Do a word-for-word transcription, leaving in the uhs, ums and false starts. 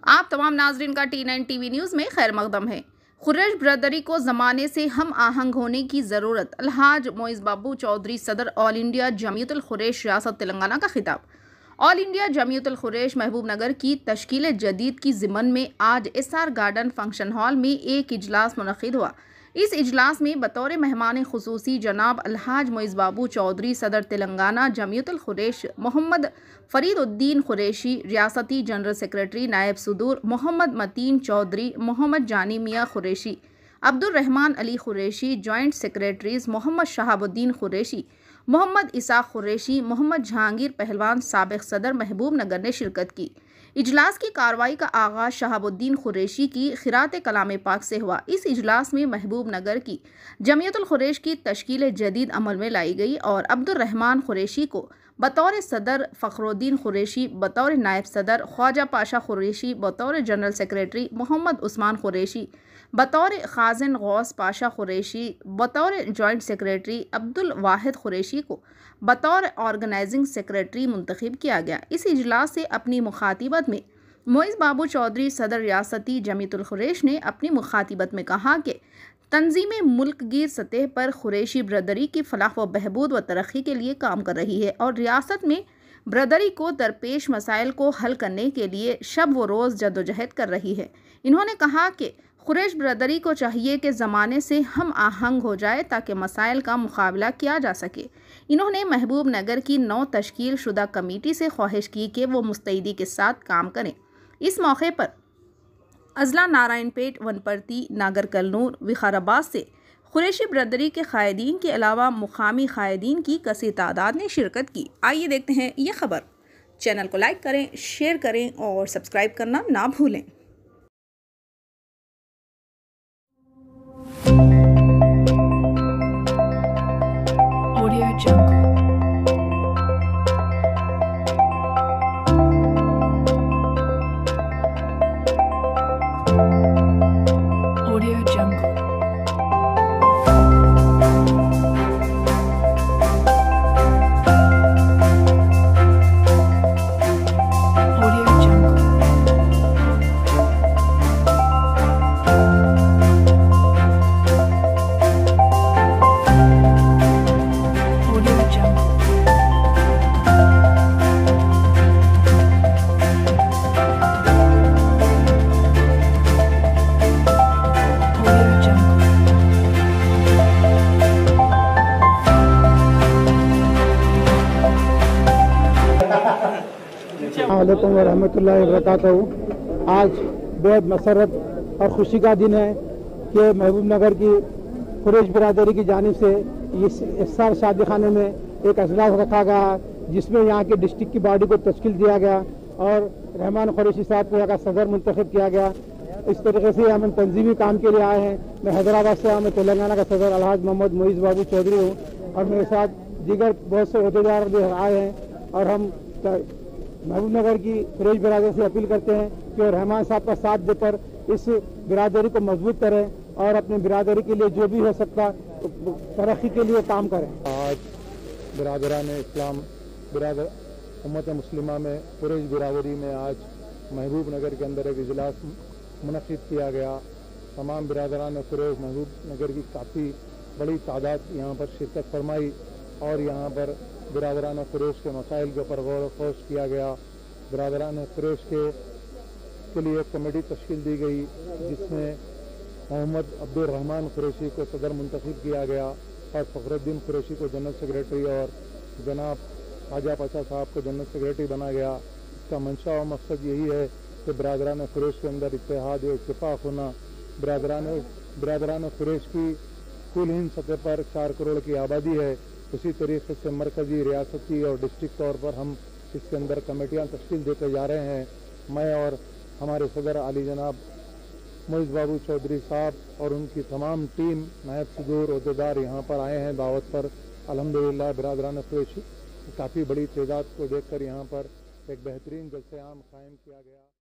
आप तमाम नाजरीन का टी नाइन टीवी न्यूज़ में खैर मकदम है। कुरैश ब्रदरी को ज़माने से हम आहंग होने की ज़रूरत। अलहाज मोइज़ बाबू चौधरी, सदर ऑल इंडिया जमीयतुल कुरैश रियासत तेलंगाना का खिताब। ऑल इंडिया जमीयतुल कुरैश महबूब नगर की तश्कील जदीद की ज़िमन में आज S R garden function hall में एक इजलास मुनक़िद हुआ। इस इजलास में बतौर मेहमान खुसूसी जनाब अलहाज मोइज़ बाबू चौधरी, सदर तेलंगाना जमीयतुल कुरैश, मोहम्मद फरीदुद्दीन कुरैशी, रियासती जनरल सेक्रेटरी नायब सदूर मोहम्मद मतीन चौधरी, मोहम्मद जानी मियाँ कुरैशी, अब्दुल रहमान अली कुरैशी, जॉइंट सेक्रेटरीज मोहम्मद शहाबुद्दीन कुरैशी, मोहम्मद इसाक कुरैशी, मोहम्मद जहांगीर पहलवान, साबिक सदर महबूब नगर ने शिरकत की। इजलास की कार्रवाई का आगाज़ शहाबुद्दीन कुरैशी की खिरात कलाम पाक से हुआ। इस इजलास में महबूब नगर की जमीयतुल कुरैश की तश्कील जदीद अमल में लाई गई और अब्दुल रहमान कुरैशी को बतौर सदर, फ़खरुद्दीन कुरैशी बतौर नायब सदर, ख्वाजा पाशा कुरैशी बतौर जनरल सेक्रेटरी, मोहम्मद उस्मान कुरैशी बतौर खाजिन गौस पाशा कुरैशी बतौर जॉइंट सेक्रेटरी, अब्दुल वाहिद कुरैशी को बतौर ऑर्गेनाइजिंग सेक्रेटरी मुंतखब किया गया। इस इजलास से अपनी मुखातिबत में मोइज़ बाबू चौधरी, सदर रियासती जमीयतुल कुरैश ने अपनी मुखातिबत में कहा कि तंजीमें मुल्कगीर सतह पर कुरैशी ब्रदरी की फलाह व बहबूद व तरक्की के लिए काम कर रही है और रियासत में ब्रदरी को दरपेश मसाइल को हल करने के लिए शब व रोज़ जद्दोजहद कर रही है। इन्होंने कहा कि कुरैश ब्रदरी को चाहिए कि ज़माने से हम आहंग हो जाए ताकि मसाइल का मुकाबला किया जा सके। इन्होंने महबूब नगर की नौ तश्कील शुदा कमेटी से ख्वाहिश की कि वो मुस्तैदी के साथ काम करें। इस मौके पर अजला, नारायणपेट, वनपर्ती, नागर कलनूर, विखाराबाद से कुरैशी ब्रदरी के कायदीन के अलावा मुकामी कायदीन की कसी तादाद ने शिरकत की। आइए देखते हैं ये खबर। चैनल को लाइक करें, शेयर करें और सब्सक्राइब करना ना भूलें। Audio Jungle. Audio Jungle. Audio Jungle. Audio Jungle. Audio Jungle. वालेकुम वरहमतुल्लाहि वबरकातुहू। आज बेहद मसरत और खुशी का दिन है कि महबूब नगर की कुरैश बिरादरी की जानिब से इस इस साल शादी खाने में एक अजलास रखा गया जिसमें यहाँ के डिस्ट्रिक्ट की बॉडी को तश्कील दिया गया और रहमान कुरैशी साहब को यहाँ का सदर मुंतखब किया गया। इस तरीके से हम तंजीमी काम के लिए आए हैं। मैं हैदराबाद से मैं तेलंगाना का सदर अलहाज मोहम्मद मोइज़ बाबू चौधरी हूँ और मेरे साथ दीगर बहुत से अहदेदार भी आए हैं और हम महबूब नगर की कुरैश बिरादरी से अपील करते हैं कि वो रहमान साहब का साथ देकर इस बिरादरी को मजबूत करें और अपनी बिरादरी के लिए जो भी हो सकता तरक्की के लिए काम करें। आज बिरादरान इस्लाम बिरादर उम्मत मुस्लिमा में कुरैश बिरादरी में आज महबूब नगर के अंदर एक इजलास मुनक़िद किया गया। तमाम बिरादरान कुरैश महबूब नगर की काफ़ी बड़ी तादाद यहाँ पर शिरकत फरमाई और यहाँ पर बिरादरान कुरैश के मसाइल के ऊपर गौर खोज किया गया। बिरादरान कुरैश के के लिए एक कमेटी तश्कील दी गई जिसमें मोहम्मद अब्दुल रहमान कुरैशी को सदर मुंतखब किया गया और फ़खरुद्दीन कुरैशी को जनरल सेक्रेटरी और जनाब ख्वाजा पाशा साहब को जनरल सेक्रेटरी बना गया। इसका मंशा और मकसद यही है कि बिरादरान कुरैश के अंदर इत्तेहाद और इत्तेफाक होना। बिरादरान बिरादरान कुरैश की कुल हिंद सतह पर चार करोड़ की आबादी है। उसी तरीके से मरकज़ी, रियासती और डिस्ट्रिक्ट तौर पर हम इसके अंदर कमेटियाँ तश्कील देते जा रहे हैं। मैं और हमारे सदर आली जनाब मोइज़ बाबू चौधरी साहब और उनकी तमाम टीम, नायब सदूर, अहदेदार यहाँ पर आए हैं दावत पर। अल्हम्दुलिल्लाह बिरादरान कुरैशी काफ़ी बड़ी तादाद को देखकर यहाँ पर एक बेहतरीन जलसे आम कायम किया गया।